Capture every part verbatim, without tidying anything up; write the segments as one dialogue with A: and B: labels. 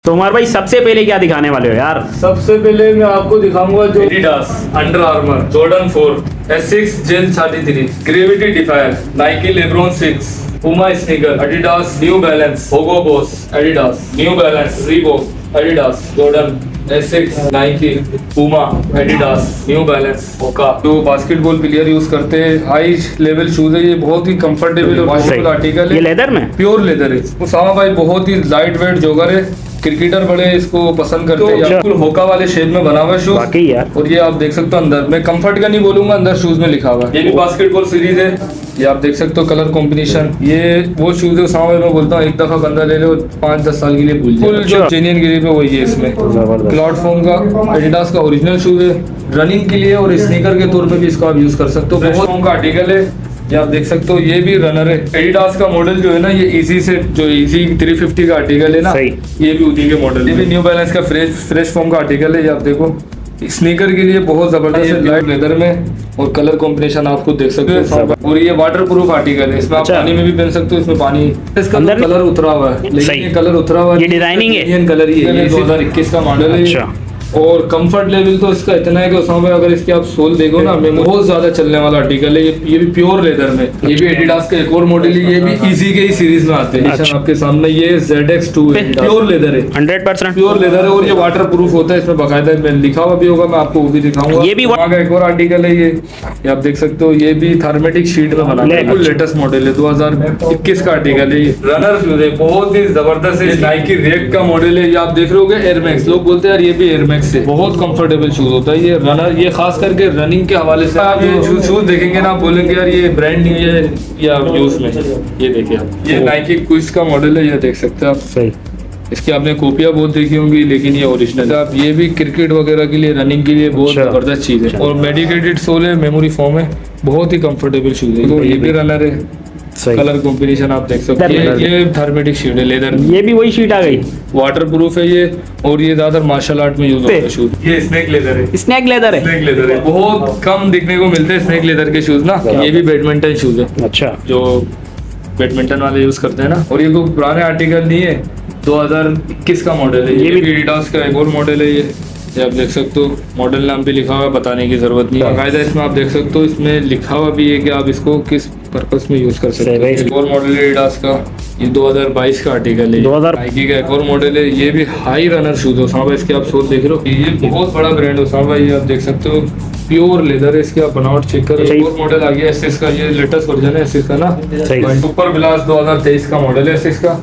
A: तो उमर भाई सबसे पहले क्या दिखाने वाले हो यार?
B: सबसे पहले मैं आपको दिखाऊंगा जो Adidas Under Armour Jordan four S six gel thirty three gravity defier Nike LeBron six Puma sneaker Adidas New Balance Hugo Boss Adidas New Balance Reebok Adidas Jordan S six Nike Puma Adidas New Balance Hoka. जो basketball player use करते हैं high level shoes है, ये बहुत ही comfortable और washable article है।
A: ये लेदर में
B: प्योर लेदर है। उसामा भाई बहुत ही लाइट वेट जॉगर है, क्रिकेटर बड़े इसको पसंद करते हैं। बिल्कुल होका वाले शेप में बना हुआ शूज
A: यार।
B: और ये आप देख सकते हो अंदर, मैं कंफर्ट का नहीं बोलूंगा, अंदर शूज में लिखा हुआ है। ये भी बास्केटबॉल सीरीज है, ये आप देख सकते हो कलर कॉम्बिनेशन। ये वो शूज है उसामा भाई, मैं बोलता हूँ एक दफा बंदा ले लो पाँच दस साल के लिए भूल जाए। जो जेन्युइन ग्रिप है वही है इसमें। प्लेटफॉर्म का एडिडास का ओरिजिनल शूज है, रनिंग के लिए और स्नीकर के तौर पे भी इसको आप यूज कर सकते हो। बहुत का आर्टिकल है, ये आप देख सकते हो। ये भी रनर है। एडिडास का मॉडल जो है ना, ये इजी से जो इजी थ्री फिफ्टी का आर्टिकल है ना, ये भी उसी के मॉडल। ये भी न्यू बैलेंस का फ्रेश फ्रेश फॉर्म का आर्टिकल है। ये आप देखो स्नीकर के लिए बहुत जबरदस्त है, लाइट लेदर में और कलर कॉम्बिनेशन आप खुद देख सकते हो। और ये वाटर प्रूफ आर्टिकल है, इसमें आप पानी में भी पहन सकते हो। इसमें पानी इसका कलर उतरा हुआ है, लेकिन ये कलर उतरा हुआ है,
A: ये डिजाइनिंग है,
B: इंडियन कलर ही है। दो हजार इक्कीस का मॉडल है। और कंफर्ट लेवल तो इसका इतना है कि उसामा भाई अगर इसके आप सोल देखो ना, मैं बहुत ज्यादा चलने वाला आर्टिकल है। ये ये भी प्योर लेदर में। ये भी एडिडास का एक और मॉडल है, ये भी इजी के ही सीरीज में आते हैं। अच्छा। आपके सामने ये जेड एक्स टू है, प्योर लेदर है, हंड्रेड परसेंट प्योर लेदर है। और ये वाटर प्रूफ होता है, इसमें बाकायदा लिखा हुआ भी होगा, मैं आपको वो भी दिखाऊंगा।
A: ये भी
B: का एक और आर्टिकल है, ये ये आप देख सकते हो। ये भी थर्मेटिक शीट में बना है, बिल्कुल लेटेस्ट मॉडल है, दो हजार इक्कीस का आर्टिकल है। ये रनर शूज है, बहुत ही जबरदस्त है। नाइकी रेक का मॉडल है, ये आप देख रहे हो एयरमैक्स। लोग बोलते हैं यार ये भी एयरमैक्स है, बहुत कंफर्टेबल शूज होता है ये रनर। ये खास करके रनिंग के हवाले से आप ये शूज देखेंगे ना, आप बोलेंगे यार ये ब्रांड नहीं है या यूज में। ये देखिए आप, ये नाइकी क्विज का मॉडल है, ये देख सकते हैं आप। सही, इसकी आपने कॉपियां बहुत देखी होंगी, लेकिन ये ओरिजिनल है। आप ये भी क्रिकेट वगैरह के लिए, रनिंग के लिए बहुत जबरदस्त चीज है। और मेडिकेटेड सोल है, मेमोरी फॉर्म है, बहुत ही कंफर्टेबल शूज है। तो ये भी रनर है, कलर कॉम्बिनेशन आप देख सकते हैं। ये, ये थर्मेटिक शीट है लेदर,
A: ये भी वही शीट आ गई,
B: वाटर प्रूफ है ये। और ये ज्यादा मार्शल आर्ट में यूज होता है शूज। ये स्नेक लेदर है,
A: स्नेक लेदर है,
B: स्नेक लेदर है। बहुत कम दिखने को मिलते हैं स्नेक लेदर के शूज ना। ये भी बैडमिंटन शूज है, अच्छा, जो बैडमिंटन वाले यूज करते हैं ना। और ये कोई पुराने आर्टिकल नहीं है, दो हजार इक्कीस का मॉडल है। ये भी एडिडास का एक और मॉडल है। ये ये आप देख सकते हो, मॉडल नाम भी लिखा हुआ है, बताने की जरूरत नहीं है। बाकायदा इसमें आप देख सकते हो, इसमें लिखा हुआ भी है कि आप इसको किस पर्पस में यूज कर सकते हैं। एक और मॉडल है एडिडास का, ये दो हजार बाईस का आर्टिकल है। नाइकी का एक और मॉडल है, ये भी हाई रनर शूज है उसामा भाई। इसके आप सोल देख रहे हो, ये बहुत बड़ा ब्रांड है उसामा भाई। ये आप देख सकते हो, प्योर लेदर है, इसकी आप बनावट चेक करो। एक और मॉडल आ गया एसएस का, ये लेटेस्ट वर्जन है एसएस का ना, सुपर ब्लास्ट दो हजार तेईस का मॉडल है एसएस का।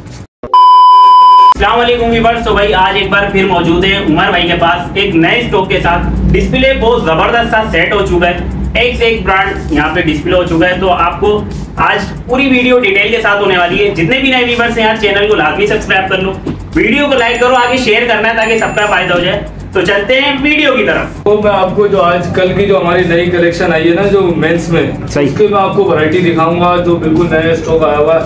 A: अस्सलाम वालेकुम व्यूअर्स। तो भाई आज एक बार फिर मौजूद है उमर भाई के पास एक नए स्टॉक के साथ। डिस्प्ले बहुत जबरदस्त सा सेट हो चुका है, एक से एक ब्रांड यहाँ पे डिस्प्ले हो चुका है। तो आपको आज पूरी वीडियो डिटेल के साथ होने वाली है। जितने भी नए व्यूअर्स हैं यार, चैनल को लाजमी सब्सक्राइब कर लो, वीडियो को लाइक करो, आगे शेयर करना है ताकि सबका फायदा हो जाए। तो चलते हैं वीडियो की तरफ।
B: तो मैं आपको जो आज कल की जो हमारी नई कलेक्शन आई है ना, जो मेंस में, उसके मैं आपको वैरायटी दिखाऊंगा जो बिल्कुल नया स्टॉक आया हुआ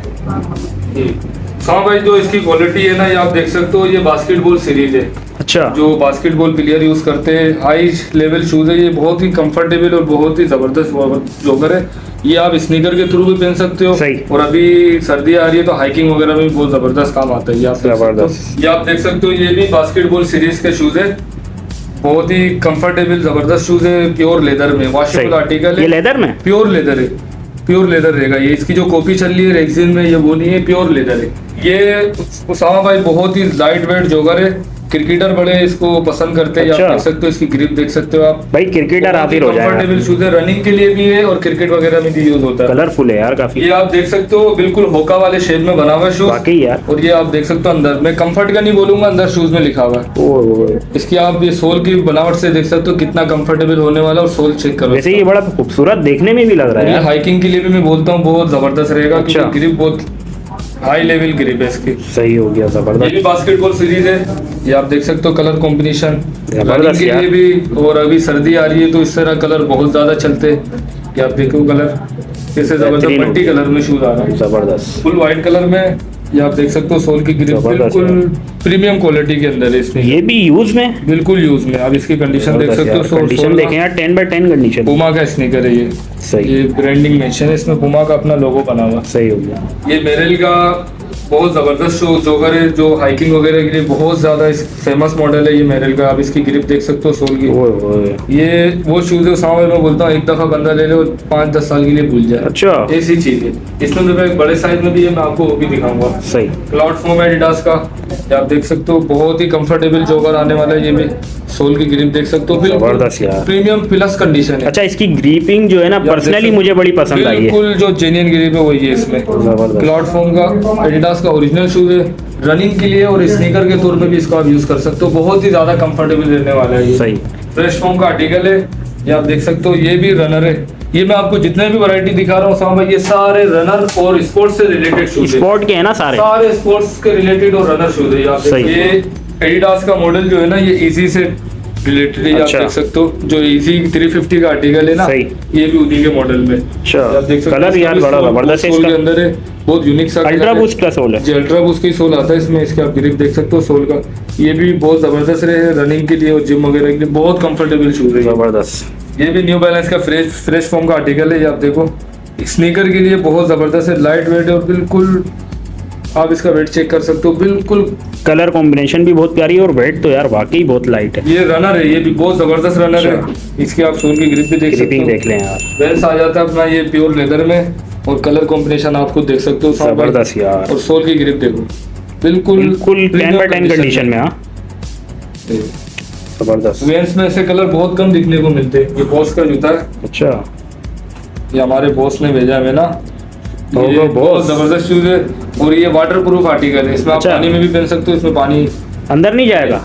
B: है। हाँ भाई, जो इसकी क्वालिटी है ना, ये आप देख सकते हो, ये बास्केटबॉल सीरीज है। अच्छा, जो बास्केटबॉल प्लेयर यूज करते हैं, हाई लेवल शूज है। ये बहुत ही कंफर्टेबल और बहुत ही जबरदस्त जॉगर है। ये आप स्नीकर के थ्रू भी पहन सकते हो। और अभी सर्दी आ रही है तो हाइकिंग वगैरह में बहुत जबरदस्त काम आता है। ये आप जबरदस्त, ये आप देख सकते हो, ये भी बास्केटबॉल सीरीज के शूज है। बहुत ही कंफर्टेबल जबरदस्त शूज है, प्योर लेदर में, वॉशेबल आर्टिकल है।
A: ये लेदर में
B: प्योर लेदर है, प्योर लेदर रहेगा ये। इसकी जो कॉपी चल रही है रेक्सिन में, ये वो नहीं है, प्योर लेदर है। ये उसामा भाई बहुत ही लाइट वेट जॉगर है, क्रिकेटर बड़े इसको पसंद करते हैं। अच्छा। आप देख सकते हो, इसकी ग्रिप देख सकते हो आप।
A: भाई क्रिकेटर आप ही हो जाएगा।
B: कंफर्टेबल शूज है, रनिंग के लिए भी है और क्रिकेट वगैरह में भी यूज होता है।
A: कलरफुल है यार काफी।
B: ये आप देख सकते हो, बिल्कुल होका वाले शेप में बना हुआ शूज।
A: वाकई यार।
B: और ये आप देख सकते हो अंदर, मैं कंफर्ट का नहीं बोलूंगा, अंदर शूज में लिखा हुआ है। इसकी आप ये सोल की बनावट से देख सकते हो कितना कंफर्टेबल होने वाला। और सोल चेक करो,
A: वैसे ये बड़ा खूबसूरत देखने में भी लग रहा है।
B: हाइकिंग के लिए भी मैं बोलता हूँ बहुत जबरदस्त रहेगा। ग्रिप बहुत हाई लेवल ग्रिप है इसकी।
A: सही हो गया, जबरदस्त।
B: ये भी बास्केटबॉल सीरीज है, ये आप देख सकते हो कलर कॉम्बिनेशन रनिंग के लिए भी। और अभी सर्दी आ रही है तो इस तरह कलर बहुत ज्यादा चलते हैं। ये आप देखो कलर कैसे जबरदस्त मल्टी कलर में शूज आ रहा है, जबरदस्त फुल व्हाइट कलर में। ये आप देख सकते हो, सोल की ग्रिप बिल्कुल प्रीमियम क्वालिटी के अंदर है इसमें।
A: ये भी यूज में,
B: बिल्कुल यूज में। आप इसकी कंडीशन देख सकते हो,
A: कंडीशन देखें यार, टेन बाय टेन कंडीशन।
B: पुमा का स्नीकर है ये। सही। ये ब्रांडिंग मेंशन है, इसमें पुमा का अपना लोगो बना हुआ।
A: सही हो गया।
B: ये मेरेल का बहुत जबरदस्त शूज जोगर है, जो हाइकिंग वगैरह के लिए बहुत ज्यादा फेमस मॉडल है ये मेरल का। आप इसकी ग्रिप देख सकते हो सोल की।
A: ओए ओए।
B: ये वो शूज है सामने मैं बोलता हूँ एक दफा बंदा ले ले और पाँच दस साल के लिए भूल जाए।
A: अच्छा,
B: ऐसी चीज है। इसमें मेरे एक बड़े साइज में भी है, मैं आपको वो भी दिखाऊंगा।
A: सही।
B: क्लाउड फोम एडिडास का, आप देख सकते हो बहुत ही कंफर्टेबल जोगर आने वाला है। ये भी सोल की ग्रिप देख सकते हो,
A: जबरदस्त यार,
B: प्रीमियम प्लस कंडीशन है।
A: अच्छा, इसकी ग्रिपिंग जो है ना पर्सनली मुझे बड़ी पसंद आई है।
B: बिल्कुल जो जेन्युइन ग्रिप है वही है इसमें। क्लाउड फोम का एडिडास का ओरिजिनल शूज है, रनिंग के लिए और स्नीकर के तौर पे भी इसको आप यूज कर सकते हो। बहुत ही ज्यादा कंफर्टेबल रहने वाला है ये।
A: सही।
B: फ्रेश फोम का आर्टिकल है, ये आप देख सकते हो। ये भी रनर है। ये मैं आपको जितने भी वैरायटी दिखा रहा हूँ साहब, ये सारे रनर और स्पोर्ट्स से रिलेटेड शूज है।
A: स्पोर्ट के है ना सारे
B: सारे स्पोर्ट्स के रिलेटेड और रनर शूज है। आप ये एडिडास का मॉडल जो है ना ये इजी से रिलेटेड है।
A: अच्छा।
B: आप देख सकते हो जो इजी तीन सौ पचास का आर्टिकल है ना, ये भी उन्हीं के मॉडल में।
A: अच्छा,
B: आप देख सकते हो
A: कलर यार बड़ा जबरदस्त है इसका।
B: के अंदर है, बहुत यूनिक सा
A: अल्ट्रा बूस्ट का सोल है।
B: जी, अल्ट्रा बूस्ट की सोल आता है इसमें। इसके आप ग्रिप देख सकते हो सोल का। ये भी बहुत जबरदस्त रहे रनिंग के लिए और जिम वगैरह के लिए बहुत कंफर्टेबल शूज है,
A: जबरदस्त।
B: ये भी न्यू बैलेंस का फ्रेश फ्रेश फॉर्म का आर्टिकल है। ये आप देखो स्नीकर के लिए बहुत जबरदस्त है, लाइट वेट है और बिल्कुल आप इसका वेट चेक कर सकते हो। बिल्कुल
A: कलर कॉम्बिनेशन भी बहुत प्यारी है और वेट तो यार वाकई बहुत लाइट है।
B: ये रनर है, ये भी बहुत जबरदस्त रनर है। इसके आप सोल की ग्रिप भी देख सकते हो।
A: देख लें यार,
B: वेल्स आ जाता है अपना ये प्योर लेदर में और कलर कॉम्बिनेशन आप खुद देख सकते हो।
A: जबरदस्त यार।
B: और सोल की ग्रिप देखो, बिल्कुल
A: बिल्कुल टेन बाय टेन कंडीशन में। हाँ, जबरदस्त।
B: वेल्स में ऐसे कलर बहुत कम दिखने को मिलते हैं। ये बॉस का जूता है।
A: अच्छा,
B: ये हमारे बॉस ने भेजा है ना, ये बहुत जबरदस्त शूज है और ये वाटर प्रूफ आर्टिकल है। इसमें आप पानी में भी पहन सकते हो, इसमें पानी अंदर नहीं जाएगा।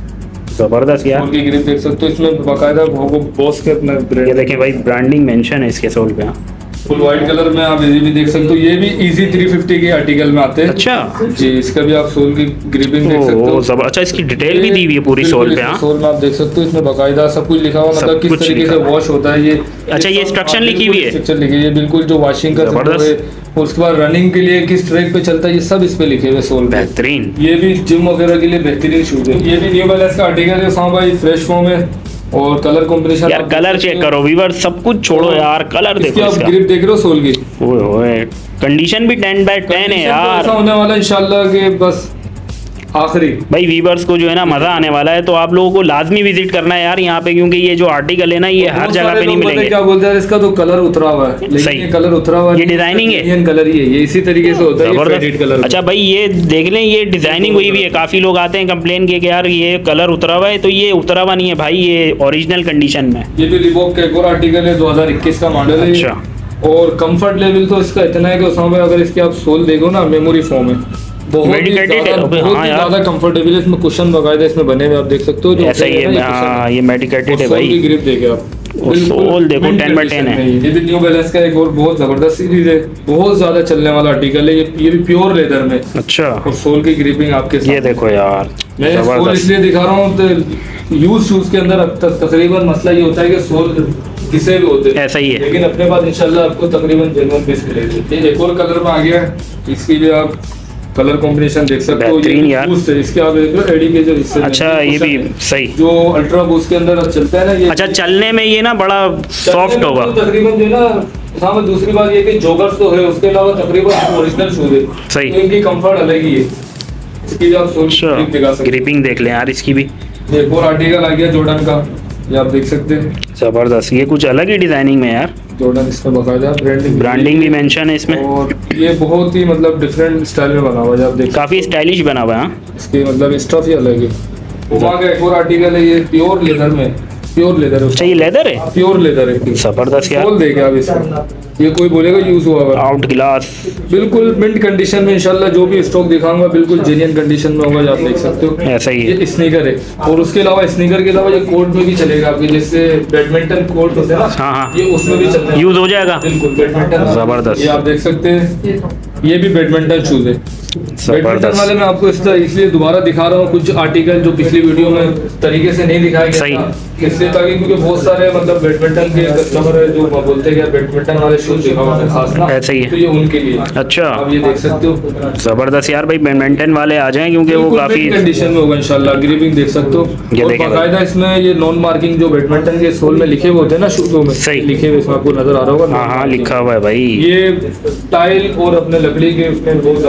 A: जबरदस्त यार।
B: सोल की ग्रिप देख सकते हो, इसमें बाकायदा बॉस के अपना ब्रांड।
A: ये देखें भाई, ब्रांडिंग मेंशन है इसके सोल पे।
B: फुल व्हाइट कलर में आप ये भी देख सकते हो। ये भी इजी तीन सौ पचास के आर्टिकल में आते हैं।
A: अच्छा
B: जी, इसका भी आप सोल की ग्रिपिंग देख सकते हो।
A: सब अच्छा, इसकी डिटेल भी दी हुई है पूरी सोल पे। हाँ,
B: सोल में आप देख सकते हो, इसमें बाकायदा सब कुछ लिखा हुआ, मतलब किस तरीके से वॉश होता है ये।
A: अच्छा, ये इंस्ट्रक्शन लिखी हुई है।
B: इंस्ट्रक्शन लिखी है, ये बिल्कुल जो वॉशिंग का है। उसके बाद रनिंग के लिए किस ट्रैक पे चलता है ये सब इस पे लिखे हुए सोल।
A: बेहतरीन।
B: ये भी जिम वगैरह के लिए बेहतरीन शूज है। ये भी न्यू बैलेंस का आर्टिकल है साहब भाई, फ्रेश फॉर्म है और कलर कॉम्बिनेशन
A: यार कलर चेक करो वीवर, सब कुछ छोड़ो यार, कलर देखो
B: इसका। आप ग्रिप देख रहे हो सोल की,
A: ओए ओए, कंडीशन भी टेन बाय टेन है यार।
B: ऐसा होने वाला इंशाल्लाह कि बस आखिरी
A: भाई वीवर्स को जो है ना मजा आने वाला है, तो आप लोगों को लाजमी विजिट करना है यार यहाँ पे, क्योंकि ये जो आर्टिकल है ना ये हर जगह पे नहीं मिलेंगे।
B: क्या बोलते हैं इसका तो कलर उतरा हुआ है, लेकिन ये कलर उतरा हुआ है,
A: ये डिजाइनिंग है,
B: इंडियन कलर ही है ये, इसी तरीके से होता है ये फेडेड कलर।
A: अच्छा भाई ये देख लें, ये डिजाइनिंग हुई भी है। काफी लोग आते हैं कंप्लेन के कि यार ये कलर उतरा हुआ है, तो ये उतरा हुआ नहीं है भाई, ये ओरिजिनल कंडीशन में।
B: ये भी रिबॉक का एक और आर्टिकल है, दो हजार इक्कीस का मॉडल है।
A: अच्छा,
B: और कंफर्ट लेवल तो इसका इतना है कि उसमें अगर इसके आप सोल देखो ना, मेमोरी फोम है, बहुत ही ज्यादा कंफर्टेबल है। इसमें कुशन बकायदा इसमें बने हुए आप देख सकते हो, जो
A: ऐसा ही है। हां, ये मेडिकेटेड है भाई।
B: सोल की ग्रिप देखे आप,
A: सोल देखो टेन बाय टेन है।
B: ये भी न्यू बैलेंस का एक और बहुत जबरदस्त सीरीज है, बहुत ज्यादा चलने वाला आर्टिकल है। ये ये भी प्योर लेदर में।
A: अच्छा,
B: और सोल की ग्रिपिंग आपके साथ
A: ये देखो यार,
B: मैं सोल इसलिए दिखा रहा हूँ तो यूज शूज के अंदर अब तक तकरीबन मसला ये होता है कि सोल किसे भी होते हैं,
A: ऐसा ही है,
B: लेकिन अपने पास इंशाल्लाह आपको तकरीबन जेन्युइन पीस मिलेगी। ये एक और कलर में आ गया है, इसकी भी आप कलर कॉम्बिनेशन देख सकते हो।
A: ये यार
B: बूस्ट है इसके, आप देख लो एडी के जो हिस्से।
A: अच्छा, ये भी सही,
B: जो अल्ट्रा बूस्ट के अंदर अब चलता है ना ये।
A: अच्छा, चलने में ये ना बड़ा सॉफ्ट होगा
B: तकरीबन जो ना। हाँ, दूसरी बात ये कि जॉगर्स तो है, उसके अलावा तकरीबन ओरिजिनल शूज है,
A: सही,
B: तो इनकी कंफर्ट अलग ही है। इसकी भी आप सोल दिखा सकते,
A: ग्रिपिंग देख लें यार इसकी भी।
B: एक और आर्टिकल आ गया जॉर्डन का, ये आप देख सकते हैं,
A: जबरदस्त। ये कुछ अलग ही डिजाइनिंग में यार,
B: जॉर्डन इसमें बकायदा ब्रांडिंग
A: ब्रांडिंग भी मेंशन है इसमें,
B: और ये बहुत ही मतलब डिफरेंट स्टाइल में बना हुआ है, आप देख
A: काफी स्टाइलिश बना हुआ है।
B: इसके मतलब स्टफ ही अलग है। वहाँ का एक और आर्टिकल है, ये प्योर लेदर में, प्योर लेदर है।
A: अच्छा, ये लेदर है,
B: प्योर लेदर है,
A: जबरदस्त यार।
B: खोल देगा आप इसका, ये कोई बोलेगा यूज हुआ होगा,
A: आउट ग्लास,
B: बिल्कुल मिंट कंडीशन में। इंशाल्लाह जो भी स्टॉक दिखाऊंगा बिल्कुल जेन्युइन कंडीशन में होगा, आप देख सकते हो।
A: ऐसा ही है।
B: ये स्नीकर है, और उसके अलावा स्नीकर के अलावा ये कोर्ट में भी चलेगा आपके, जैसे बैडमिंटन कोर्ट होता है ना,
A: हाँ हाँ,
B: ये उसमें भी चलता है,
A: यूज हो जाएगा
B: बिल्कुल बैडमिंटन।
A: जबरदस्त,
B: ये आप देख सकते हैं, ये भी बैडमिंटन शूज है। बैडमिंटन वाले मैं आपको इसलिए दोबारा दिखा रहा हूँ कुछ आर्टिकल जो पिछली वीडियो में तरीके से नहीं दिखाया गया था, इसलिए ताकि क्योंकि बहुत सारे मतलब बैडमिंटन के कस्टमर है जो बोलते हैं बैडमिंटन वाले शूज दिखाओ खास ना,
A: ऐसा ही है,
B: तो ये उनके लिए।
A: अच्छा,
B: आप ये देख सकते हो,
A: जबरदस्त यार भाई, बैडमिंटन वाले आ जाएं क्योंकि वो काफी
B: कंडीशन में होगा इंशाल्लाह। ग्रिपिंग देख सकते हो, और बाकायदा इसमें ये नॉन मार्किंग जो बैडमिंटन के सोल में लिखे हुए होते हैं ना शूजों में,
A: सही
B: लिखे हुए इसमें आपको नजर आ रहा होगा।
A: हाँ हाँ, लिखा हुआ है भाई।
B: ये टाइल और अपने लकड़ी के उसमें बहुत जबरदस्त काम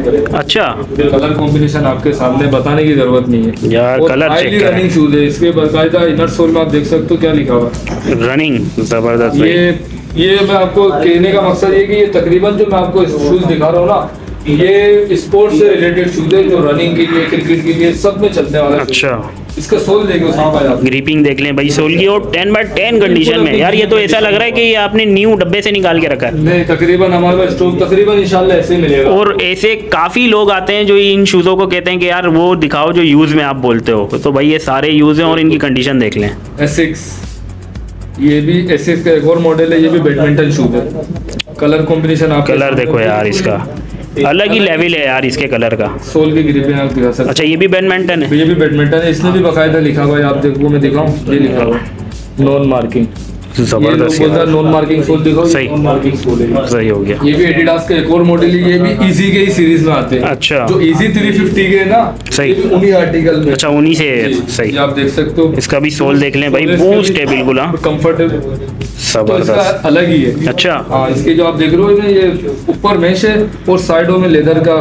B: करेगा।
A: अच्छा,
B: कलर कॉम्बिनेशन आपके सामने, बताने की जरूरत नहीं है
A: यार। कलर चेक करें।
B: रनिंग शूज है, इसके बाकायदा इनर सोल में आप देख सकते हो क्या लिखा हुआ है,
A: रनिंग। जबरदस्त।
B: ये ये मैं आपको कहने का मकसद ये कि ये तकरीबन जो मैं आपको शूज दिखा रहा हूँ ना, ये स्पोर्ट्स से रिलेटेड शूज है जो रनिंग के लिए, क्रिकेट के लिए, सब में चलने वाला।
A: अच्छा,
B: इसका सोल देखो साहब आप,
A: ग्रिपिंग देख लें भाई सोल की, और टेन बाय टेन कंडीशन में यार। ये तो ऐसा लग रहा है कि ये आपने न्यू डब्बे से निकाल के रखा है।
B: नहीं, तकरीबन हमारे पास स्टॉक तकरीबन इंशाल्लाह ऐसे ही मिलेगा।
A: और ऐसे काफी लोग आते हैं जो इन शूजों को कहते हैं कि यार वो दिखाओ जो यूज में आप बोलते हो, तो भाई ये सारे यूज हैं और इनकी कंडीशन देख लें।
B: एसिक्स, ये भी एसिक्स का एक और मॉडल है, ये भी बैडमिंटन शूज है। कलर कॉम्बिनेशन आप
A: कलर देखो यार, इसका अलग ही लेवल है यार इसके कलर का।
B: सोल की ग्रिप आप दिखा सकते।
A: अच्छा, ये भी बैडमिंटन है?
B: ये भी बैडमिंटन है, इसमें भी बाकायदा लिखा हुआ है, आप देखो मैं दिखाऊं, ये लिखा हुआ है नॉन मार्किंग।
A: जबरदस्त यार,
B: नॉन मार्किंग सोल दिखाओ,
A: सही,
B: नॉन मार्किंग सोल है,
A: सही हो गया।
B: ये भी एडिडास का एक और मॉडल है, ये भी इजी के ही सीरीज में आते हैं।
A: अच्छा,
B: जो इजी थ्री फिफ्टी के ना,
A: सही,
B: ये भी उन्हीं आर्टिकल में।
A: अच्छा, उन्हीं से है, सही।
B: ये आप देख सकते हो,
A: इसका भी सोल देख लें भाई, बूस्ट है बिल्कुल। हाँ,
B: कंफर्टेबल,
A: जबरदस्त,
B: अलग ही है।
A: अच्छा,
B: हाँ, इसके जो आप देख रहे हो ना, ये ऊपर मैश है और साइडों में लेदर का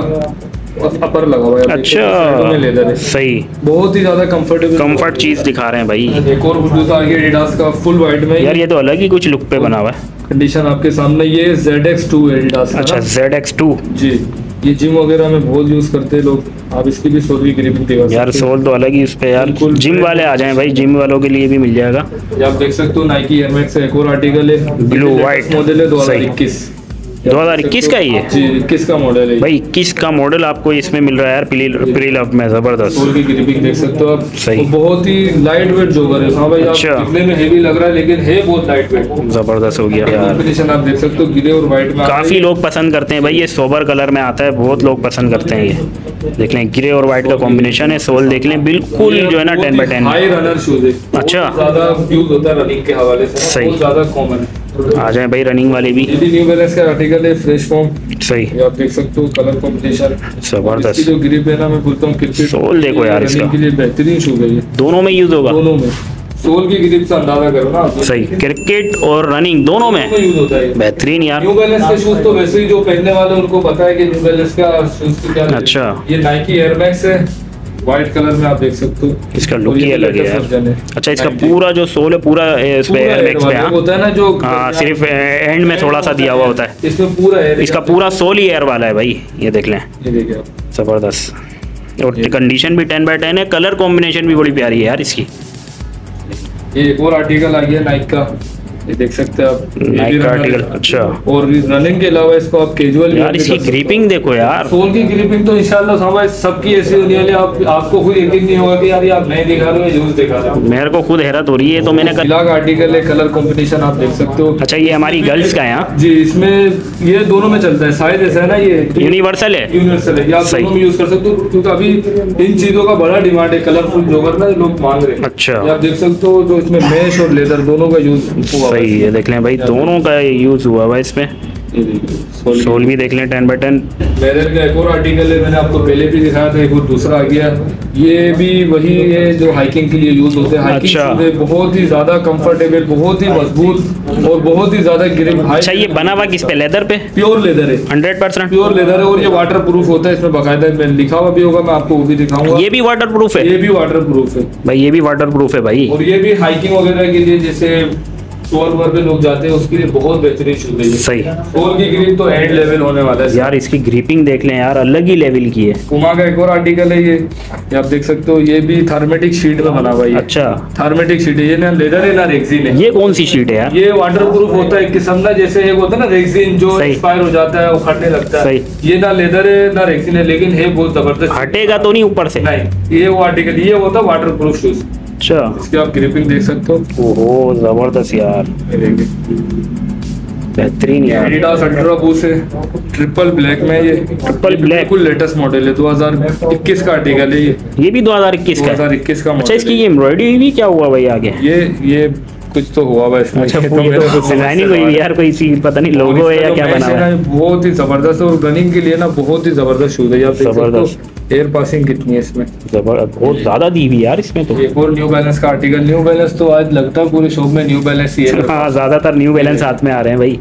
B: अपर लगा हुआ है।
A: अच्छा,
B: में लेदर है,
A: सही,
B: बहुत ही ज्यादा कंफर्टेबल
A: कंफर्ट चीज दिखा रहे हैं भाई।
B: एक और जूता आ गया एडिडास का, फुल व्हाइट में
A: यार, ये तो अलग ही कुछ लुक पे बना हुआ है।
B: कंडीशन आपके सामने, ये ज़ेड एक्स टू है एडिडास का।
A: अच्छा, ज़ेड एक्स टू
B: जी, ये जिम वगैरह में बहुत यूज करते हैं लोग। आप इसकी भी सोल की ग्रिपिंग दिखा सकते हैं।
A: यार सोल तो अलग ही उस पे यार, जिम वाले आ जाएं भाई, जिम वालों के लिए भी मिल जाएगा।
B: ये आप देख सकते हो, नाइकी एयर मैक्स का एक और आर्टिकल है,
A: ब्लू व्हाइट
B: मॉडल है, दो हज़ार इक्कीस
A: दो हज़ार इक्कीस का ही है
B: जी, इक्कीस का मॉडल है
A: भाई। इक्कीस का मॉडल आपको इसमें मिल रहा है यार, प्रील अप में। जबरदस्त,
B: सोल की ग्रिपिंग देख सकते हो आप,
A: सही,
B: बहुत ही लाइट वेट जोगर है। हाँ भाई,
A: अच्छा,
B: आप दिखने में हेवी लग रहा है लेकिन है बहुत लाइट वेट।
A: जबरदस्त हो गया यार।
B: कॉम्बिनेशन आप देख सकते हो, ग्रे और व्हाइट में
A: काफी लोग पसंद करते हैं भाई, ये सोबर कलर में आता है, बहुत लोग पसंद करते हैं। ये देख लें, ग्रे और व्हाइट का कॉम्बिनेशन है। सोल देख लें, बिल्कुल जो है ना ten by ten.
B: High runner shoes है,
A: अच्छा,
B: ज्यादा यूज होता है रनिंग के हवाले से,
A: सही,
B: बहुत ज्यादा कॉमन है।
A: आ जाए भाई रनिंग वाले भी।
B: ये भी न्यू बैलेंस का आर्टिकल है, फ्रेश फॉर्म,
A: सही,
B: ये आप देख सकते हो, कलर कॉम्बिनेशन
A: जबरदस्त।
B: इसकी जो ग्रिप है ना, मैं बोलता हूँ क्रिकेट
A: सोल देखो यार, इसका
B: के लिए बेहतरीन शूज है ये,
A: दोनों में यूज होगा।
B: दोनों में सोल की ग्रिप से अंदाजा करो ना,
A: सही, क्रिकेट और रनिंग दोनों में
B: यूज होता है।
A: बेहतरीन यार।
B: न्यू बैलेंस के शूज तो वैसे ही जो पहनने वाले उनको पता है कि न्यू बैलेंस का शूज की क्या।
A: अच्छा,
B: ये नाइकी एयर मैक्स है, व्हाइट कलर में आप देख सकते हो,
A: इसका लुक ही अलग है यार। अच्छा, इसका पूरा जो सोल है पूरा इस पे एयर मैक्स पे। हाँ,
B: होता है ना जो,
A: हाँ, सिर्फ एंड में थोड़ा सा दिया हुआ होता है,
B: इसमें पूरा एयर,
A: इसका पूरा सोल ही एयर वाला है भाई। ये देख लें,
B: ये देखिए आप,
A: जबरदस्त। और कंडीशन भी टेन बाय टेन है, कलर कॉम्बिनेशन भी बड़ी प्यारी है यार इसकी।
B: ये एक और आर्टिकल आ गया नाइक का, ये देख सकते हैं आप,
A: नाइक का आर्टिकल। अच्छा,
B: और रनिंग के अलावा इसको आप कैजुअल
A: यार इसकी ग्रिपिंग देखो यार,
B: सोल की ग्रिपिंग तो इंशाल्लाह समझ सबकी ऐसी होने वाली, आप आपको खुद यकीन नहीं होगा कि यार ये आप नहीं दिखा रहे हो, यूज दिखा रहे हो।
A: मेरे को खुद हैरत हो रही है। तो मैंने
B: फिला का आर्टिकल है, कलर कॉम्बिनेशन आप देख सकते हो।
A: अच्छा, ये हमारी गर्ल्स का है? यहाँ
B: जी, इसमें ये दोनों में चलता है, साइज ऐसा है ना, ये
A: यूनिवर्सल है,
B: यूनिवर्सल है, ये आप दोनों में यूज कर सकते हो, क्योंकि अभी इन चीजों का बड़ा डिमांड है, कलरफुल जोगर ना लोग मांग रहे हैं।
A: अच्छा,
B: आप देख सकते हो, जो इसमें मैश और लेदर दोनों का यूज हुआ।
A: सही है, देख लें भाई, दोनों का यूज हुआ हुआ इसमें। सोल भी देख लें, टेन बाय टेन।
B: लेदर का एक और आर्टिकल है, मैंने आपको पहले भी दिखाया था, एक और दूसरा आ गया, ये भी वही है जो हाइकिंग के लिए यूज होते हैं। हाइकिंग
A: अच्छा,
B: बहुत ही ज्यादा कंफर्टेबल, बहुत ही मजबूत और बहुत ही ज्यादा ग्रिप।
A: अच्छा, ये बना हुआ किस पे? लेदर पे?
B: प्योर लेदर है,
A: हंड्रेड परसेंट
B: प्योर लेदर है, और ये वाटर प्रूफ होता है, इसमें बाकायदा लिखा हुआ भी होगा, मैं आपको वो भी दिखाऊंगा।
A: ये भी वाटर प्रूफ है?
B: ये भी वाटर प्रूफ है
A: भाई, ये भी वाटर प्रूफ है भाई।
B: और ये भी हाइकिंग वगैरह के लिए, जैसे टूर वर पे लोग जाते हैं, उसके लिए बहुत बेहतरीन शूज है।
A: सही,
B: सोल की ग्रिप तो एंड लेवल होने वाला है
A: यार। इसकी ग्रिपिंग देख लें यार, अलग ही लेवल की है।
B: पुमा का एक और आर्टिकल है, ये ये आप देख सकते हो, ये भी थर्मेटिक शीट में बना हुआ है।
A: अच्छा,
B: थर्मेटिक शीट है, ये ना लेदर है ना रेक्सिन है।
A: ये कौन सी शीट है यार?
B: ये वाटर प्रूफ होता है एक किस्म ना, जैसे एक होता है ना रेक्सिन जो एक्सपायर हो जाता है, उखड़ने लगता है। ये ना लेदर है ना रेक्सिन है, लेकिन है बहुत जबरदस्त।
A: हटेगा तो नहीं ऊपर से?
B: नहीं, ये वो आर्टिकल, ये होता है वाटर प्रूफ शूज।
A: अच्छा,
B: इसकी आप ग्रिपिंग देख सकते हो।
A: ओहो, जबरदस्त यार, बेहतरीन यार।
B: एडिडास अल्ट्रा बूस्ट है, ट्रिपल ब्लैक में, ये
A: ट्रिपल ब्लैक
B: बिल्कुल लेटेस्ट मॉडल है, दो हज़ार इक्कीस का आर्टिकल है। ये
A: ये भी दो हज़ार इक्कीस का
B: दो हज़ार इक्कीस का।
A: अच्छा, इसकी ये एम्ब्रॉयडरी भी क्या हुआ भाई आगे?
B: ये ये कुछ तो हुआ हुआ इसमें।
A: अच्छा,
B: ये
A: तो मेरे को डिजाइनिंग हुई है यार, कोई सी पता नहीं लोगो है या क्या बना हुआ है।
B: बहुत ही जबरदस्त, और रनिंग के लिए ना बहुत ही जबरदस्त शूज है। आप देख सकते हो एयर पासिंग कितनी है इसमें,
A: जबरदस्त, बहुत ज्यादा दी हुई यार इसमें तो।
B: एक और न्यू बैलेंस का आर्टिकल, न्यू बैलेंस तो आज लगता है पूरे शॉप में न्यू बैलेंस ही है।
A: हाँ, ज्यादातर न्यू बैलेंस हाथ में आ रहे हैं भाई।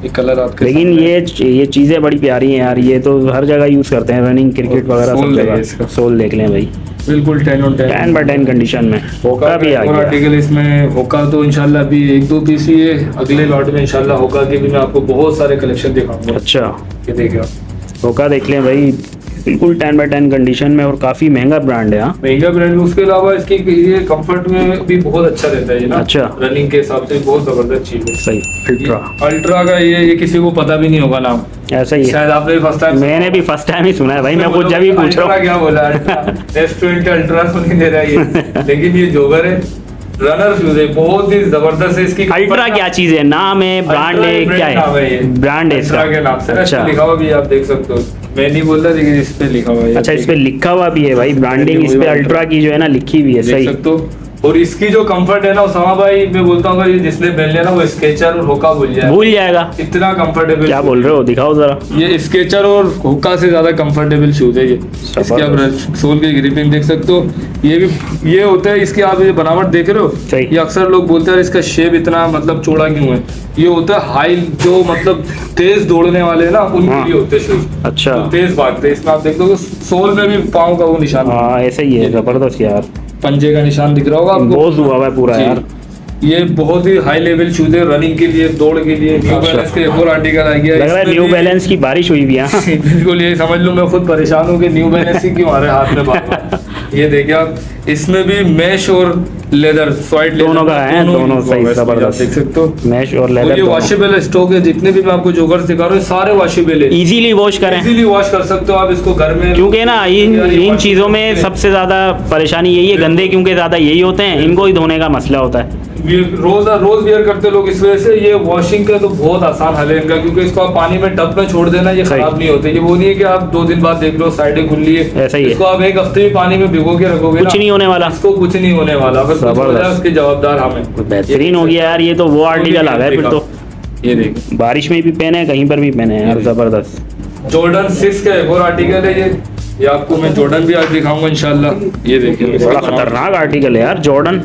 B: ये कलर आपके
A: लेकिन ये ये चीज़ें बड़ी प्यारी हैं यार, ये तो हर जगह यूज़ करते हैं, रनिंग क्रिकेट वगैरह सब जगह। सोल देख लें भाई,
B: बिल्कुल ten on ten
A: ten by ten condition में। होका भी आ गया
B: आर्टिकल इसमें। होका तो इंशाल्लाह अभी एक दो पीस ही है, अगले लॉट में इंशाल्लाह होका के भी मैं आपको बहुत सारे कलेक्शन दिखाऊंगा।
A: अच्छा,
B: ये देखिए
A: होका देख लें भाई, बिल्कुल टेन बाई टेन कंडीशन में और काफ़ी महंगा ब्रांड है।
B: महंगा ब्रांड, उसके अलावा इसकी ये कंफर्ट में भी बहुत अच्छा रहता है ना।
A: अच्छा,
B: रनिंग के हिसाब से बहुत जबरदस्त चीज है।
A: सही। अल्ट्रा
B: अल्ट्रा का ये ये किसी को पता भी नहीं होगा नाम,
A: ऐसा ही
B: शायद आपने फर्स्ट टाइम,
A: मैंने भी फर्स्ट टाइम ही सुना है भाई। मैं कुछ जब भी पूछ रहा हूँ
B: क्या बोला, रेस्टोरेंट अल्ट्रा तो नहीं दे रहा है लेकिन ये जोगर है, रनर शूज है, बहुत ही जबरदस्त है। इसकी
A: अल्ट्रा क्या चीज है, नाम है, ब्रांड है, क्या है? ब्रांड है इसका
B: के नाम से।
A: अच्छा,
B: लिखा हुआ भी आप देख सकते हो, मैं नहीं बोल रहा लेकिन इस पे लिखा हुआ है।
A: अच्छा, इस पे लिखा हुआ भी है भाई, ब्रांडिंग इस पे अल्ट्रा की जो है ना लिखी हुई है। सही।
B: तो और इसकी जो कंफर्ट है ना उसामा भाई, मैं बोलता हूँ अगर ये जिसने पहन लिया ना वो स्केचर और होका भूल जाए
A: भूल जाएगा,
B: इतना कंफर्टेबल।
A: क्या बोल रहे हो, दिखाओ जरा।
B: ये स्केचर और होका से ज्यादा कंफर्टेबल शूज है ये। इसकी आप सोल की ग्रिपिंग देख सकते हो, ये भी ये होता है इसकी, आप ये बनावट देख रहे हो।
A: सही।
B: ये अक्सर लोग बोलते हैं इसका शेप इतना मतलब चौड़ा क्यों है, ये होता है हाई, जो मतलब तेज दौड़ने वाले ना उनके लिए होते हैं शूज।
A: अच्छा,
B: तो तेज भागते हैं। इसमें आप देख दो सोल में भी पाँव का वो निशान,
A: हाँ ऐसा ही है, जबरदस्त यार,
B: पंजे का निशान दिख रहा होगा आपको,
A: बहुत हुआ है पूरा यार।
B: ये बहुत ही हाई लेवल शूज है रनिंग के लिए, दौड़ के लिए। न्यू बैलेंस के एक और आर्टिकल आ गया,
A: लग रहा है न्यू बैलेंस की बारिश हुई भी है।
B: बिल्कुल, ये समझ लो मैं खुद परेशान हूँ कि न्यू बैलेंस की क्यों आ रहे हाथ में बार। ये देखिए आप, इसमें भी मैश और लेदर, स्वाइट
A: दोनों का है, दोनों सही जबरदस्त
B: देख सकते हो,
A: मैश और लेदर।
B: ये वॉशेबल स्टॉक है, जितने भी मैं आपको जोगर्स दिखा रहा हूँ सारे वॉशेबल है,
A: इजीली वॉश करें,
B: इजीली वॉश कर सकते हो आप इसको घर में।
A: क्योंकि ना इन इन चीज़ों में सबसे ज़्यादा परेशानी यही है, गंदे क्योंकि ज़्यादा यही होते हैं, इनको ही धोने का मसला होता है।
B: रोज रोज वियर करते लोग, इस वजह से ये वॉशिंग का तो बहुत आसान हल है इनका, क्योंकि इसको आप पानी में टब में छोड़ देना, ये खराब नहीं होते। ये वो नहीं है कि आप दो दिन बाद देख लो साइडें खुली है,
A: ऐसा ही है।
B: इसको आप एक हफ्ते भी पानी में भिगो के रखोगे,
A: कुछ नहीं होने वाला,
B: इसको कुछ नहीं होने वाला। अगर कुछ हो जाए उसके जवाबदार हमें।
A: बेहतरीन हो गया यार, ये तो वो आर्टिकल आ गया फिर तो।
B: ये देखिए,
A: बारिश में भी पहने, कहीं पर भी पहने यार, जबरदस्त।
B: जॉर्डन सिक्स का एक और आर्टिकल है ये ये आपको मैं जॉर्डन भी आज दिखाऊंगा इंशाल्लाह। ये देखिए,
A: बड़ा खतरनाक आर्टिकल है यार जॉर्डन।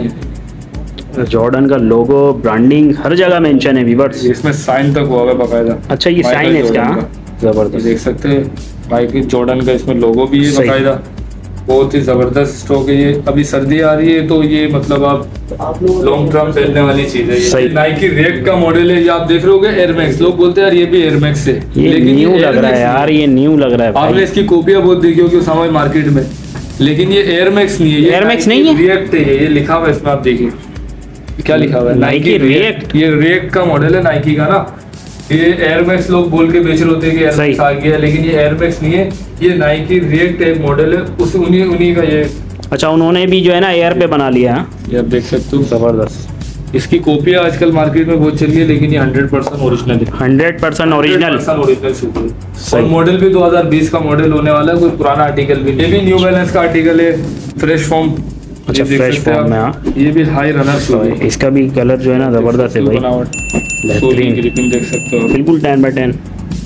A: जॉर्डन का लोगो, ब्रांडिंग हर जगह मेंशन है व्यूअर्स,
B: इसमें साइन तक हुआ है बकायदा।
A: अच्छा, ये साइन है इसका, जबरदस्त
B: देख सकते हैं माइकल जॉर्डन का, इसमें लोगो भी है बकायदा। बहुत ही जबरदस्त स्टॉक है ये। अभी सर्दी आ रही है तो ये मतलब आप लॉन्ग टर्म पहनने वाली चीज है। ये नाइकी रेक का मॉडल है, ये आप देख रहे होगे एयर मैक्स, लोग बोलते हैं यार ये भी एयर मैक्स है,
A: लेकिन न्यू लग रहा है यार, ये न्यू लग रहा है।
B: आपने इसकी कॉपियां बहुत देखी होगी सामान मार्केट में, लेकिन ये एयर मैक्स नहीं है, ये
A: एयर मैक्स नहीं है,
B: रिएक्ट है। ये लिखा हुआ है इसमें, आप देखिए क्या लिखा हुआ है,
A: नाइकी रिएक्ट।
B: ये रिएक्ट का मॉडल है नाइकी का ना। ये एयर मैक्स लोग बोल के बेच रहे होते हैं कि एयर मैक्स आ गया, लेकिन ये एयर मैक्स नहीं है, ये नाइकी रिएक्ट एक मॉडल है, उस उन्हीं उन्हीं का ये।
A: अच्छा, उन्होंने भी जो है ना एयर पे बना लिया है,
B: ये आप देख सकते हो,
A: जबरदस्त।
B: इसकी कॉपियां आजकल मार्केट में बहुत चल रही है, लेकिन ये हंड्रेड परसेंट ओरिजिनल है,
A: hundred percent original
B: original shoes है। और मॉडल भी दो हज़ार बीस का मॉडल होने वाला है, कोई पुराना आर्टिकल भी। ये भी न्यू बैलेंस का आर्टिकल है, फ्रेश फॉर्म।
A: अच्छा, फ्रेश फॉर्म में, हाँ।
B: ये भी हाई रनर शूज है,
A: इसका भी कलर जो है ना जबरदस्त है भाई, बेहतरीन
B: ग्रिपिंग देख सकते हो,
A: बिल्कुल टेन बाय टेन।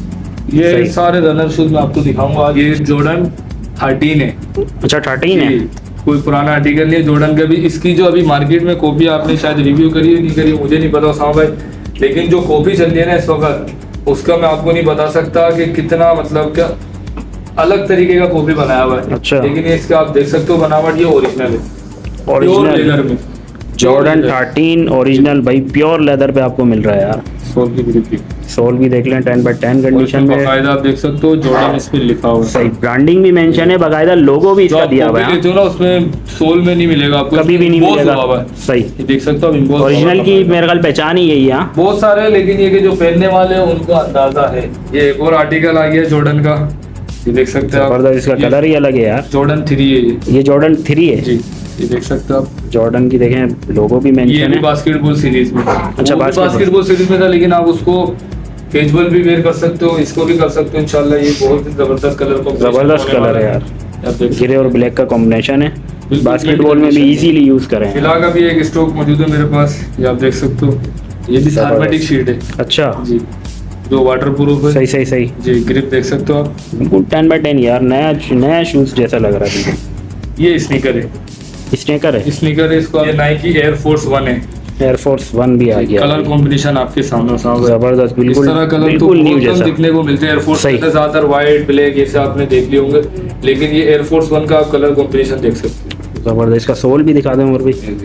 B: ये सारे रनर शूज मैं आपको दिखाऊंगा। ये जॉर्डन थर्टीन है।
A: अच्छा, थर्टीन है,
B: कोई पुराना आर्टिकल नहीं है जॉर्डन का भी। इसकी जो अभी मार्केट में कॉपी आपने शायद रिव्यू करी है, नहीं करी मुझे नहीं पता साहब भाई, लेकिन जो कॉपी चल रही है ना इस वक्त, उसका मैं आपको नहीं बता सकता कि कितना मतलब क्या अलग तरीके का कॉपी बनाया हुआ है।
A: अच्छा,
B: लेकिन इसका आप देख सकते हो बनावट ये ओरिजिनल है,
A: ओरिजिनल
B: लेदर में।
A: जॉर्डन थर्टीन ओरिजिनल भाई, प्योर लेदर पे आपको मिल रहा है यार।
B: सोल की ग्रिपिंग,
A: सोल भी देख लें, टेन बाय टेन कंडीशन में
B: बकायदा आप देख सकते हो जॉर्डन इस पे लिखा हुआ है,
A: सही ब्रांडिंग भी मेंशन है, बकायदा लोगो भी इसका दिया हुआ है
B: ना, उसमें सोल में नहीं मिलेगा आपको,
A: कभी भी नहीं मिलेगा। सही,
B: देख सकते हो,
A: ओरिजिनल की मेरे ख्याल पहचान ही यही है।
B: बहुत सारे, लेकिन ये कि जो पहनने वाले हैं उनको अंदाजा है। ये एक और आर्टिकल आ गया जॉर्डन का, ये देख सकते हैं आप,
A: इसका कलर ही अलग है यार।
B: जॉर्डन थ्री है ये,
A: ये जॉर्डन थ्री है
B: जी, ये देख सकते हो आप।
A: जॉर्डन की देखें लोगो भी मेंशन है,
B: ये भी बास्केटबॉल सीरीज में।
A: अच्छा,
B: बास्केटबॉल सीरीज में था, लेकिन आप उसको कैजुअल भी वेयर कर सकते हो, इसको भी कर सकते हो इंशाल्लाह। ये बहुत ही जबरदस्त कलर को,
A: जबरदस्त कलर है यार, ग्रे और ब्लैक का कॉम्बिनेशन है, बास्केटबॉल में भी इजीली यूज करें।
B: फिलहाल का भी एक स्टॉक मौजूद है मेरे पास, ये आप देख सकते हो। ये भी थर्मेटिक शीट है,
A: अच्छा
B: जी, जो वाटर प्रूफ है।
A: सही सही सही
B: जी, ग्रिप देख सकते हो आप,
A: बिल्कुल टेन बाय टेन यार, नया नया शूज जैसा लग रहा है।
B: ये स्नीकर है,
A: स्नेकर है,
B: स्नीकर है, इसको ये नाइकी एयर फोर्स वन है।
C: एयरफोर्स वन भी आ गया।
B: कलर कॉम्बिनेशन आपके सामने सामने
C: जबरदस्त, बिल्कुल
B: इस तरह कलर तो
C: बिल्कुल न्यू
B: बहुत कम
C: जैसा
B: दिखने को मिलते हैं। एयरफोर्स
C: सही।
B: में ज्यादातर व्हाइट ब्लैक ये सब आपने देख लिए होंगे, लेकिन ये एयरफोर्स वन का आप कलर कॉम्बिनेशन देख सकते हैं।
C: जबरदस्त। इसका सोल भी दिखा दें उमर भाई,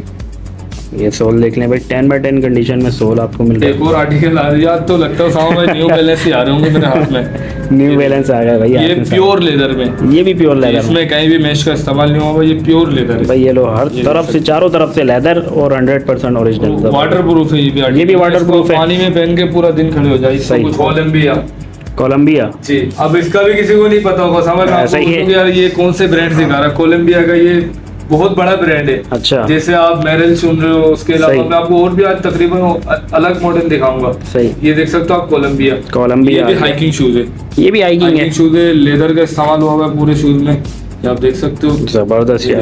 C: ये सोल देख लें भाई, टेन बाई टेन कंडीशन में सोल आपको मिल रहा
B: एक और आर्टिकल आ रही है, याद तो लगता है सामने भाई न्यू बैलेंस ही आ रहे होंगे मेरे हाथ में।
C: है। न्यू बैलेंस आ गया भाई,
B: ये
C: हाथ में
B: प्योर लेदर में,
C: सारा। ये भी प्योर लेदर में
B: इसमें कहीं भी मैश का इस्तेमाल नहीं होगा, ये प्योर लेदर है
C: भाई। ये लो हर
B: ये
C: तरफ से, चारों तरफ से लेदर और hundred percent original.
B: Waterproof है ये भी
C: ये भी waterproof है।
B: पानी में पहन के पूरा दिन खड़े हो जाए। इसको
C: सही।
B: कुछ कोलंबिया
C: कोलंबिया
B: जी, अब इसका भी किसी को नहीं पता होगा, समझ में
C: ऐसा ही है।
B: आपको यार ये कौन से ब्रांड दिखा रहा है। कोलंबिया का ये बहुत बड़ा ब्रांड है।
C: अच्छा
B: जैसे आप मैरल सुन रहे हो, उसके अलावा
C: सही।
B: मैं आपको और भी आज तकरीबन अ- अलग मॉडल दिखाऊंगा।
C: सही।
B: ये देख सकते हो आप कोलंबिया,
C: कोलंबिया
B: ये भी हाइकिंग शूज है।
C: ये भी हाइकिंग है।
B: हाइकिंग शूज है, लेदर का इस्तेमाल हुआ है पूरे शूज में, ये आप देख सकते हो।
C: जबरदस्त
B: ये
C: यार।